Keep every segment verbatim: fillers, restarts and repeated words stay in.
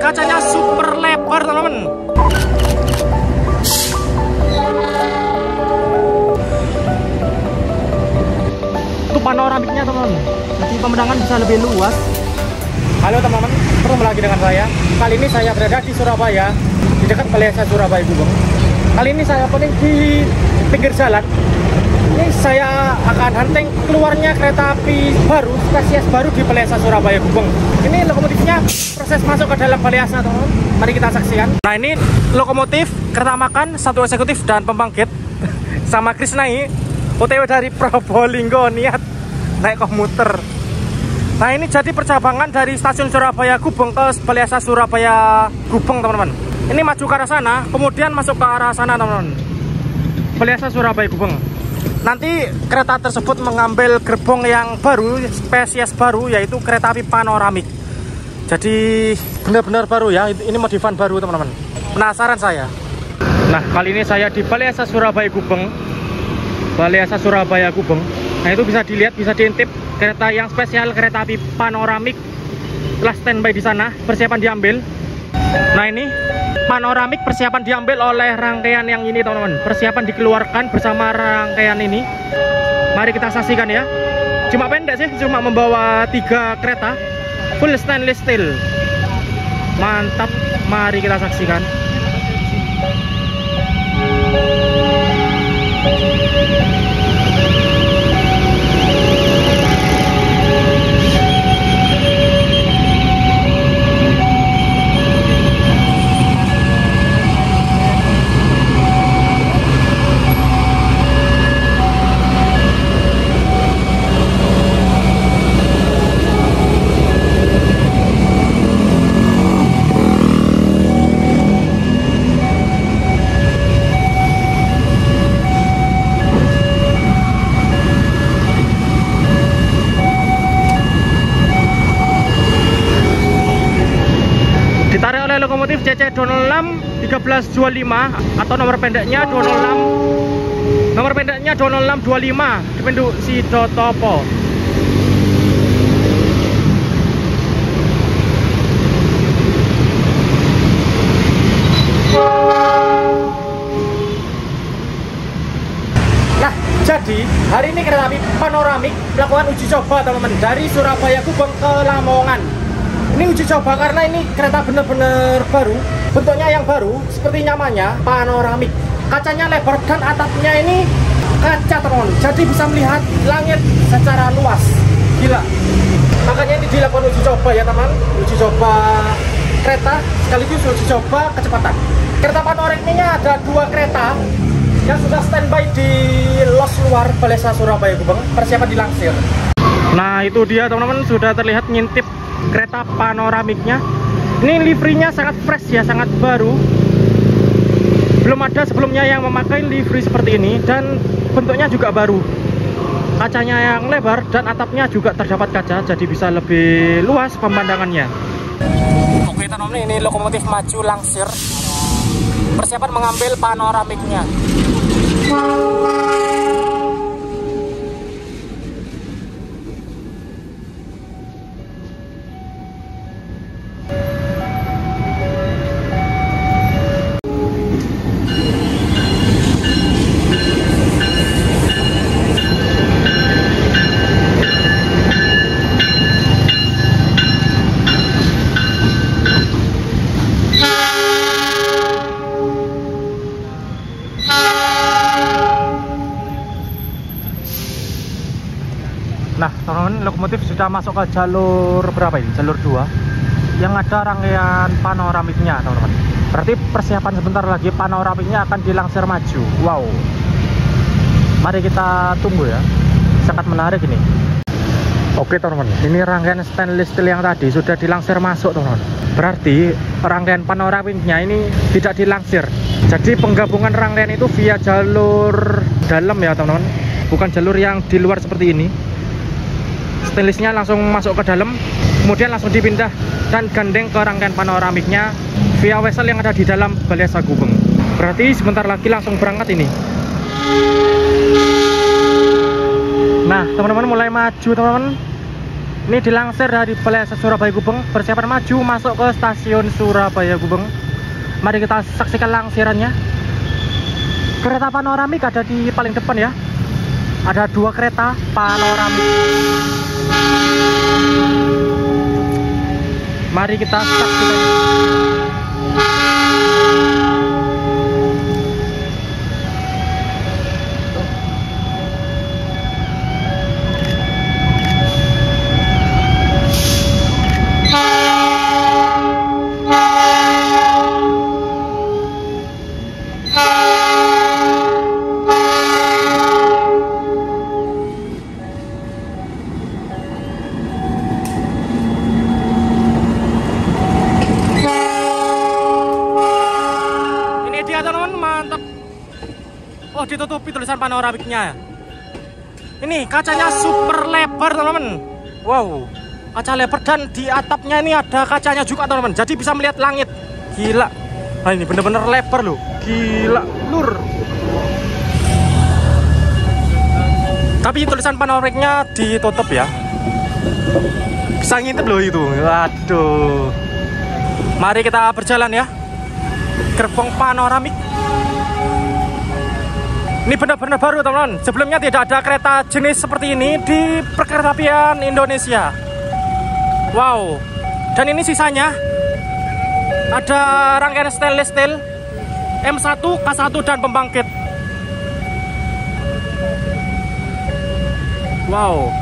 kacanya super lebar teman-teman. Itu panoramiknya teman-teman, jadi pemandangan bisa lebih luas. Halo teman-teman, ketemu lagi dengan saya. Kali ini saya berada di Surabaya, di dekat Balai Asa Surabaya Gubeng. Kali ini saya opening di pinggir jalan. Ini saya akan hunting keluarnya kereta api baru, spesies baru di Balai Asa Surabaya Gubeng. Ini lokomotifnya proses masuk ke dalam Balai Asa teman-teman. Mari kita saksikan. Nah ini lokomotif kereta makan satu eksekutif dan pembangkit sama Krisnai O T W dari Probolinggo, niat naik komuter. Nah ini jadi percabangan dari stasiun Surabaya Gubeng ke Balai Asa Surabaya Gubeng teman-teman. Ini maju ke arah sana, kemudian masuk ke arah sana teman-teman. Balai Asa Surabaya Gubeng. Nanti kereta tersebut mengambil gerbong yang baru, spesies baru, yaitu kereta api panoramik. Jadi benar-benar baru ya, ini modifan baru teman-teman. Penasaran saya. Nah kali ini saya di Balai Asa Surabaya Gubeng. Balai Asa Surabaya Gubeng. Nah itu bisa dilihat, bisa diintip kereta yang spesial, kereta api panoramik telah standby di sana, persiapan diambil. Nah ini panoramik persiapan diambil oleh rangkaian yang ini teman-teman. Persiapan dikeluarkan bersama rangkaian ini. Mari kita saksikan ya. Cuma pendek sih, cuma membawa tiga kereta full stainless steel. Mantap, mari kita saksikan. Ditarik oleh lokomotif C C dua nol enam tiga belas dua lima atau nomor pendeknya dua nol enam, nomor pendeknya dua nol enam dua lima, Dipenduk Sidotopo. Nah, jadi hari ini kereta api panoramik melakukan uji coba teman-teman dari Surabaya Gubeng ke Lamongan. Ini uji coba karena ini kereta benar-benar baru, bentuknya yang baru, seperti namanya panoramik. Kacanya lebar dan atapnya ini kaca teman, jadi bisa melihat langit secara luas. Gila. Makanya ini dilakukan uji coba ya teman, uji coba kereta sekaligus uji coba kecepatan. Kereta panoramiknya ada dua kereta yang sudah standby di los luar Balai Asa Surabaya Gubeng, persiapan dilansir. Nah itu dia teman-teman, sudah terlihat ngintip kereta panoramiknya. Ini liverynya sangat fresh ya, sangat baru. Belum ada sebelumnya yang memakai livery seperti ini, dan bentuknya juga baru. Kacanya yang lebar dan atapnya juga terdapat kaca, jadi bisa lebih luas pemandangannya. Oke teman-teman, ini lokomotif maju langsir, persiapan mengambil panoramiknya. Nah teman-teman, lokomotif sudah masuk ke jalur berapa ini? Jalur dua yang ada rangkaian panoramiknya teman-teman. Berarti persiapan sebentar lagi panoramiknya akan dilangsir maju. Wow, mari kita tunggu ya, sangat menarik ini. Oke teman-teman, ini rangkaian stainless steel yang tadi sudah dilangsir masuk teman-teman. Berarti rangkaian panoramiknya ini tidak dilangsir. Jadi penggabungan rangkaian itu via jalur dalam ya teman-teman, bukan jalur yang di luar seperti ini. Stainlessnya langsung masuk ke dalam, kemudian langsung dipindah dan gandeng ke rangkaian panoramiknya via wesel yang ada di dalam Balai Asa Gubeng. Berarti sebentar lagi langsung berangkat ini. Nah teman-teman, mulai maju teman-teman. Ini dilansir dari Balai Lasa Surabaya Gubeng, persiapan maju masuk ke stasiun Surabaya Gubeng. Mari kita saksikan langsirannya. Kereta panoramik ada di paling depan ya. Ada dua kereta panoramik. Mari kita saksikan. Mantap. Oh, ditutupi tulisan panoramiknya. Ini kacanya super lebar teman-teman. Wow, kaca lebar dan di atapnya ini ada kacanya juga teman-teman. Jadi bisa melihat langit. Gila. Nah ini bener-bener lebar loh. Gila, lur. Tapi tulisan panoramiknya ditutup ya. Bisa ngintip loh itu. Waduh. Mari kita berjalan ya. Gerbong panoramik. Ini benar-benar baru teman-teman. Sebelumnya tidak ada kereta jenis seperti ini di perkeretaapian Indonesia. Wow. Dan ini sisanya ada rangkaian stainless steel M satu, K satu dan pembangkit. Wow.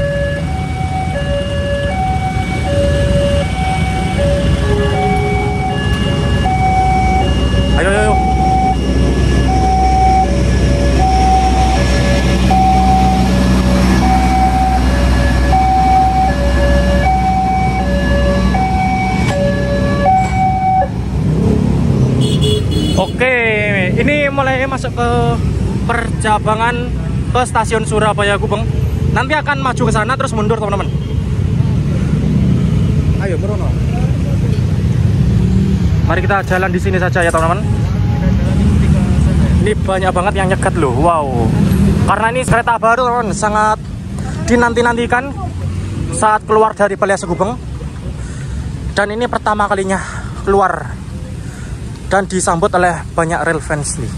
Ayo, ayo, ayo. Oke, ini mulai masuk ke percabangan ke stasiun Surabaya Gubeng. Nanti akan maju ke sana terus mundur teman-teman. Ayo merono. Mari kita jalan di sini saja ya teman-teman. Ini banyak banget yang nyegat loh. Wow. Karena ini kereta baru teman-teman, sangat dinanti-nantikan saat keluar dari Balai Lasa Gubeng. Dan ini pertama kalinya keluar dan disambut oleh banyak rail fans nih.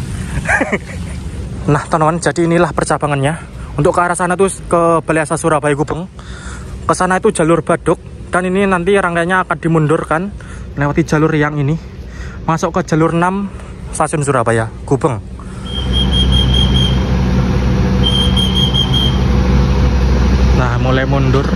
Nah teman-teman, jadi inilah percabangannya. Untuk ke arah sana tuh ke Balai Lasa Surabaya Gubeng. Ke sana itu jalur Baduk. Dan ini nanti rangkaiannya akan dimundurkan lewati jalur yang ini, masuk ke jalur enam stasiun Surabaya Gubeng. Nah mulai mundur.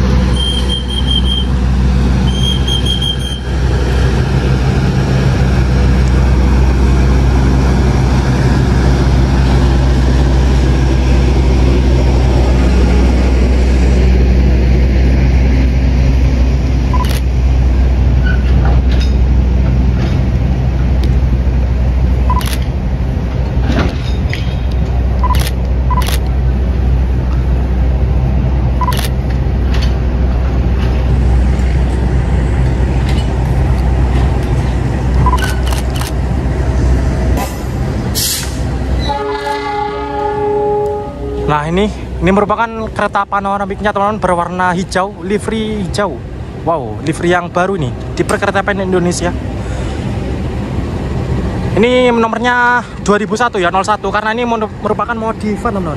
Nah ini, ini merupakan kereta panoramiknya teman-teman, berwarna hijau, livery hijau. Wow, livery yang baru nih di perkeretaapian Indonesia. Ini nomornya dua ribu satu ya, nol satu, karena ini merupakan modifan teman-teman.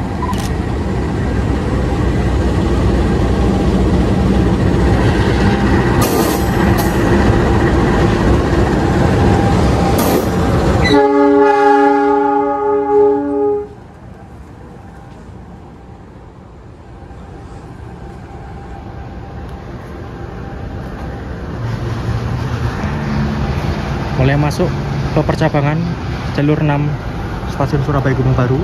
Mulai masuk ke percabangan jalur enam stasiun Surabaya Gubeng baru.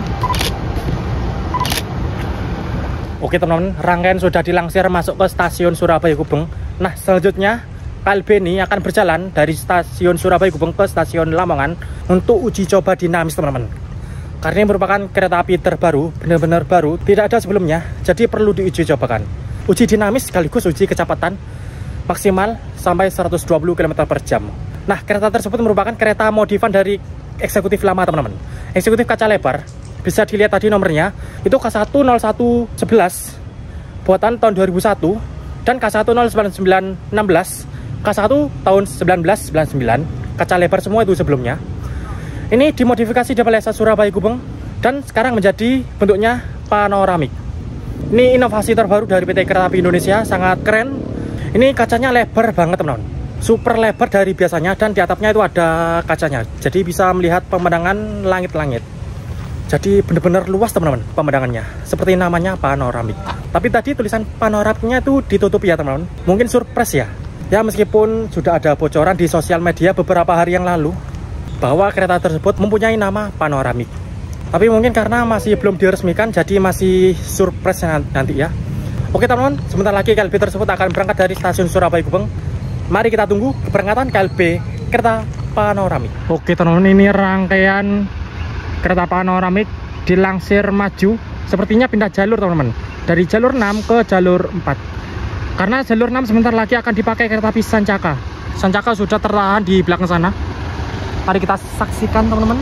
Oke teman-teman, rangkaian sudah dilansir masuk ke stasiun Surabaya Gubeng. Nah selanjutnya K L B ini akan berjalan dari stasiun Surabaya Gubeng ke stasiun Lamongan untuk uji coba dinamis teman-teman. Karena ini merupakan kereta api terbaru, benar-benar baru, tidak ada sebelumnya, jadi perlu diuji cobakan. Uji dinamis sekaligus uji kecepatan maksimal sampai seratus dua puluh kilometer per jam. Nah, kereta tersebut merupakan kereta modifan dari eksekutif lama teman-teman. Eksekutif kaca lebar, bisa dilihat tadi nomornya, itu K satu nol satu sebelas buatan tahun dua ribu satu, dan K satu nol sembilan sembilan enam belas, K satu tahun seribu sembilan ratus sembilan puluh sembilan, kaca lebar semua itu sebelumnya. Ini dimodifikasi di Balai Lasa Surabaya Gubeng dan sekarang menjadi bentuknya panoramik. Ini inovasi terbaru dari P T Kereta Api Indonesia, sangat keren. Ini kacanya lebar banget teman-teman, super lebar dari biasanya, dan di atapnya itu ada kacanya, jadi bisa melihat pemandangan langit-langit. Jadi benar-benar luas teman-teman pemandangannya, seperti namanya panoramik. Tapi tadi tulisan panoramiknya itu ditutup ya teman-teman, mungkin surprise ya. Ya meskipun sudah ada bocoran di sosial media beberapa hari yang lalu bahwa kereta tersebut mempunyai nama panoramik. Tapi mungkin karena masih belum diresmikan, jadi masih surprise nanti ya. Oke teman-teman, sebentar lagi K L B tersebut akan berangkat dari stasiun Surabaya Gubeng. Mari kita tunggu keberangkatan K L B kereta panoramik. Oke teman-teman, ini rangkaian kereta panoramik dilangsir maju. Sepertinya pindah jalur teman-teman, dari jalur enam ke jalur empat. Karena jalur enam sebentar lagi akan dipakai kereta api Sancaka. Sancaka sudah tertahan di belakang sana. Mari kita saksikan teman-teman.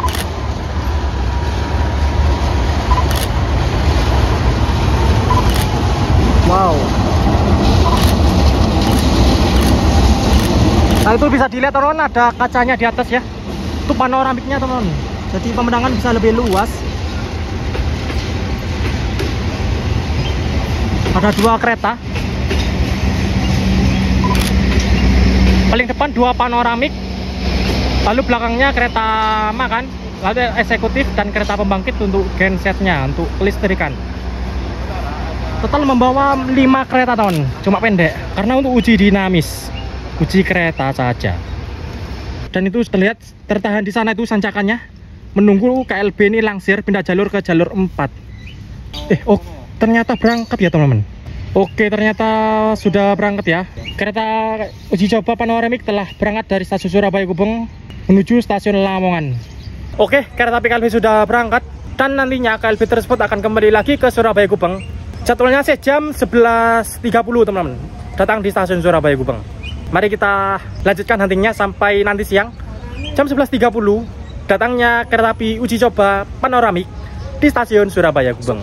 Wow. Nah itu bisa dilihat teman-teman, ada kacanya di atas ya. Itu panoramiknya teman-teman. Jadi pemandangan bisa lebih luas. Ada dua kereta. Paling depan dua panoramik. Lalu belakangnya kereta makan, lalu eksekutif dan kereta pembangkit untuk gensetnya, untuk kelistrikan. Total membawa lima kereta tahun, cuma pendek karena untuk uji dinamis, uji kereta saja. Dan itu terlihat tertahan di sana itu sancakannya, menunggu K L B ini langsir pindah jalur ke jalur empat. Eh, oh ternyata berangkat ya teman-teman. Oke, ternyata sudah berangkat ya. Kereta uji coba panoramik telah berangkat dari stasiun Surabaya Gubeng menuju stasiun Lamongan. Oke, kereta api K L B sudah berangkat dan nantinya K L B tersebut akan kembali lagi ke Surabaya Gubeng. Jadwalnya sih jam sebelas tiga puluh teman-teman, datang di stasiun Surabaya Gubeng. Mari kita lanjutkan huntingnya sampai nanti siang jam sebelas tiga puluh, datangnya kereta api uji coba panoramik di stasiun Surabaya Gubeng.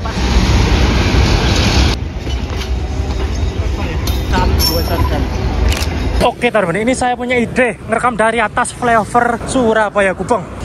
Oke teman-teman, ini saya punya ide ngerekam dari atas flyover Surabaya Gubeng.